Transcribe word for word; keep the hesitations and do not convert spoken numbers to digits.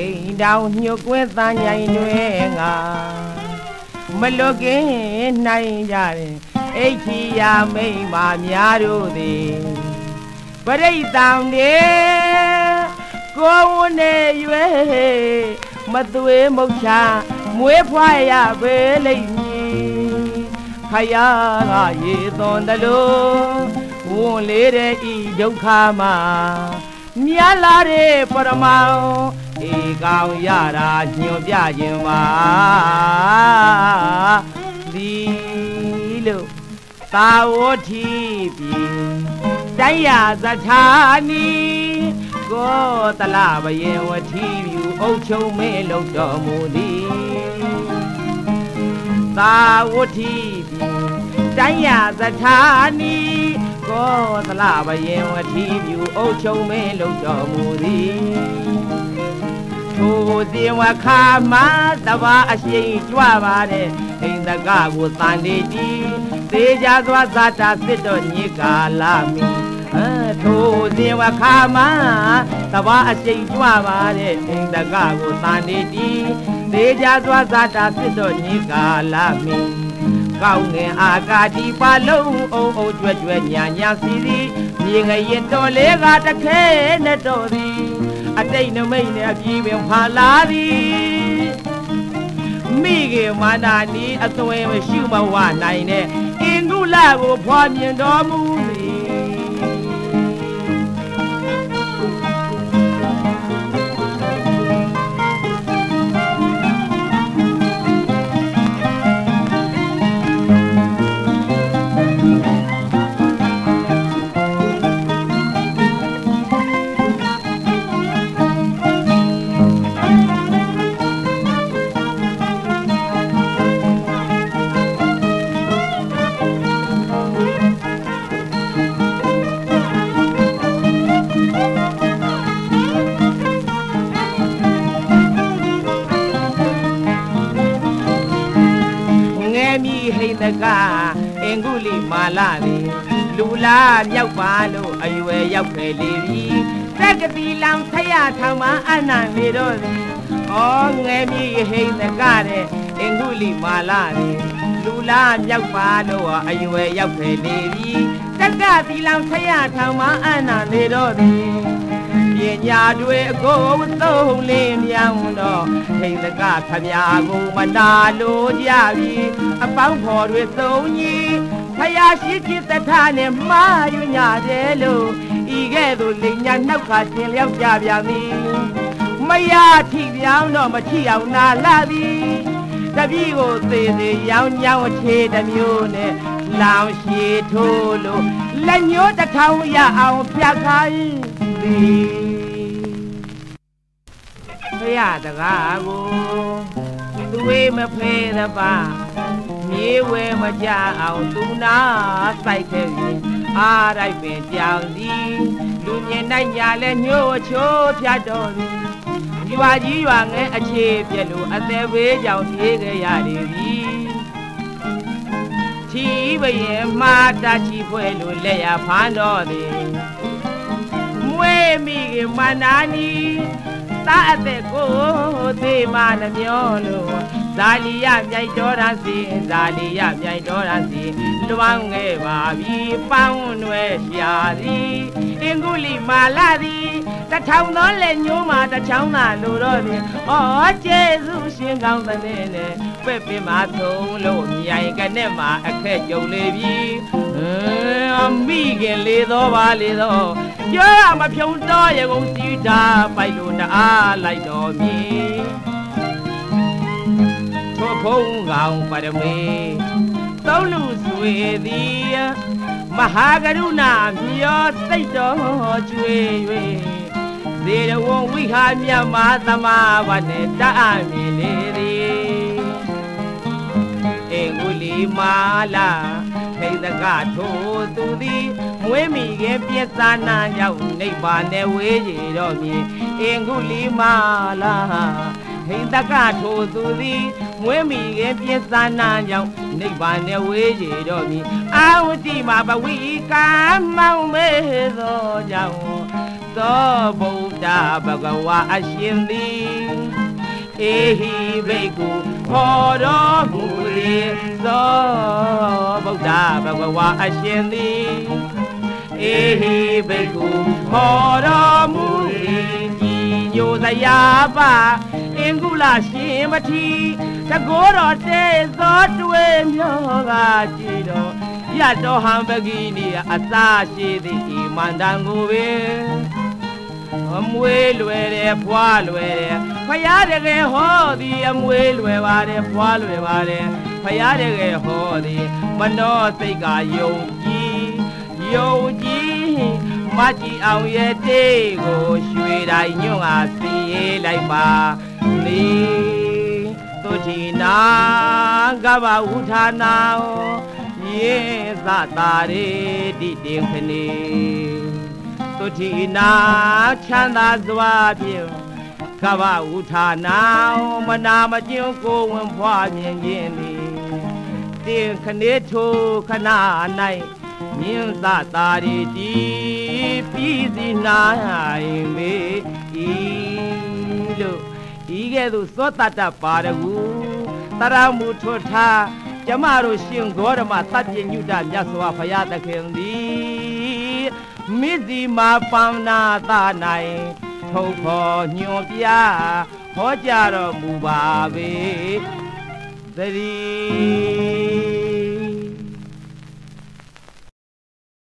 ดาวเหนียวกวนตาใหญ่ด้วยงาไม่ลุกเห็นในยาไอ้ขี้ยาไม่มาเมียรู้ดีปริตามเดียกูเนยเวมาตัวมุกชามวยพายาเบลีขยาเยตอนตะลุวนเลเรอีดุขามาเมียลาเรปรมาเอกาวยาราညွန်ပြခြင်းပါဒီလို့သာဝတိပြီတိုင်းရသထာနီကိုတလဘယေဝတိပြုအုပ်ချုပ်မဲလုံတော်မူသည်သာဝတိပြီတိုင်းရသထာနီကိုတလဘယေဝတိပြုအုပ်ချုပ်မဲလုံတော်မူသည်ထိုစဉ်ဝခါမှာတဘာအရှိန်ကြွပါတဲ့အိန္ဒကကိုတန်နေကြည်သေးကြစွာဇာတာစစ်တော်ညေကာလာမီထိုစဉ်ဝခါမှာတဘာအရှိန်ကြွပါတဲ့အိန္ဒကကိုတန်နေကြည်သေးကြစွာဇာတာစစ်တော်ညေကာလာမီကောင်းငင်အာကာဒီပါလုံးအုံအုံကြွကြွညာညာစီစီမြေငရင်တော်လေးကတခဲနဲ့တော်သည်အတိတ်နမိတ်နဲ့အပြေးပင်ဖာလာသည်မိခင်မာနာနီအသွင်မရှိမဝနိုင်တဲ့အင်္ဂုလကိုဖွာမြင်တော်မူသည်တကအင်္ဂုလိမာလာလေလူလာမြောက်ပါလို့အရွယ်ရောက်ခဲ့လေပြီတက်ကတိလောင်ဆရာထောင်မအနံနေတော့လေဩငယ်မြေဟိတကတဲ့အင်္ဂုလိမာလာလေလူလာမြောက်ပါလို့အရွယ်ရောက်ခဲ့လေပြီတက်ကတိလောင်ဆရာထောင်မအနံနေတော့လေပညာတွေအကုန်သုံးလင်းမြောင်းတော့ဟိတကခမရာကိုမနာလို့ကြပြီအပေါင်းဖော်တွေသုံးကြီးဖယားရှိจิตထနဲ့မာယူညာတယ်လို့ဤကဲ့သို့လိညာနှောက်ခါခြင်းလျောက်ကြပြန်သည်မရထိပြောင်းတော့မချီအောင်နာလာသည်တပည့်ကိုသေးသေးရောင်ညောင်းအခြေတမျိုးနဲ့လောင်ရှည်ထိုးလို့လက်ညှိုးတစ်ထောင်ရအောင်ဖြတ်ခိုင်းသည်ဖယားတကားကိုသူဝေးမဖေးတပါမြေဝဲမကြအောင်သူနာစိုက်ခဲ့ရင်အားလိုက်ပင်ကြောင်သည်လူမြင်နိုင်ညာလဲညှို့ချိုးဖြတ်တော်သည်ရွာကြီးရွာငယ်အခြေပြက်လို့အသက်ဘေးကြောင်ပြေးခဲ့ရလေသည်ချီးပရင်မာတာချီဖွဲလို့လက်ရဖမ်းတော်သည်မွေးမိခင်မနာနီသာအသက်ကိုသေးမနှမျောလို့ဇာလီယမြိုက်တော်ရစီဇာလီယမြိုက်တော်ရစီလွမ်းခဲ့ပါပြီပေါင်းွယ်ရှာသည်အင်္ဂုလိမာလာသည်တထောင်သောလက်ညှိုးမှာတချောင်းသာလိုတော့သည်ဩကျေးဇူးရှင်ကောင်းတဲ့နဲ့ပဲ့ပင်မှာသုံးလို့မြိုင်ကနဲ့မှာအခက်ကြုံလေပြီအမိခင်လေတော့ပါလေတော့ပြောရမဖြုံတော့ရေကုန်စီတာပိုက်လို့တအားလိုက်တော်မီထိုဖုံးကောင်ပရမေသုံးလူဆွေသည်မဟာကရုဏာမျောစိတ်တော်ကျွေ၍ဇေရဝံဝိဟာမြတ်မသမာဝနဲ့တအမြင်လေသည်အင်္ဂုလိမာလာဟိတကထိုသူသည်မွေးမိခင်ပြစ္ဆာနာရောက်နိဗ္ဗာန်နဲ့ဝေးကြတော်မူအင်္ဂုလိမာလာဟိတကထိုသူသည်မွေးမိခင်ပြစ္ဆာနာရောက်နိဗ္ဗာန်နဲ့ဝေးကြတော်မူအာဝတိမဘဝိကာမောင်မေသောကြောင့်သောဗုဒ္ဓဘဂဝါအရှင်သည်အေဟိဘိက္ခုဟောတော်မူသည်သောဗုဒ္ဓဘဂဝါအရှင်သည်အေဟိဘိက္ခုဟောတော်မူသည်ညီညိုစရာပါအင်္ဂုလရှင်မထီတကောတော်တေသောတွေ့မြောကကြည်တော်ရတော်ဟံပကိနီအစာရှိသည်ဤမန္တန်ကိုပင်အမွေလွယ်တယ်ဖွာလွယ်တယ်ဖယားတကယ်ဟောသည်အမွေလွယ်ပါတယ်ဖွာလွယ်ပါတယ်ဖယားတကယ်ဟောသည်မနောစိတ်ကယုံကြည်ယုံကြည်မကြည်အောင်ရဲ့တေးကိုရွှေတိုင်းညွန့်အားစီရေးလိုက်ပါလေသုတိနာကဗဝုဌာနာယေသတာရေတိတင်ခနေသုတိနာချမ်းသာစွာဖြင့်ကဗဝုဌာနာမနာမကျင်ကိုဝင်ဖွာမြင်ခြင်းသည်တင်ခနေထိုခဏ၌မြင်သတာရေတိပြည်စီနိုင်မေဤလို့ဤကဲ့သို့သောတတပါရကူတရမှုထွတ်ထားကျမတို့ရှင်ဂေါရမတတ္တညုတမြတ်စွာဘုရားသခင်သည်မိစီမာပန္နာသနိုင်ထုတ်ဖော်ညွှန်ပြဟောကြားတော်မူပါပေသတည်း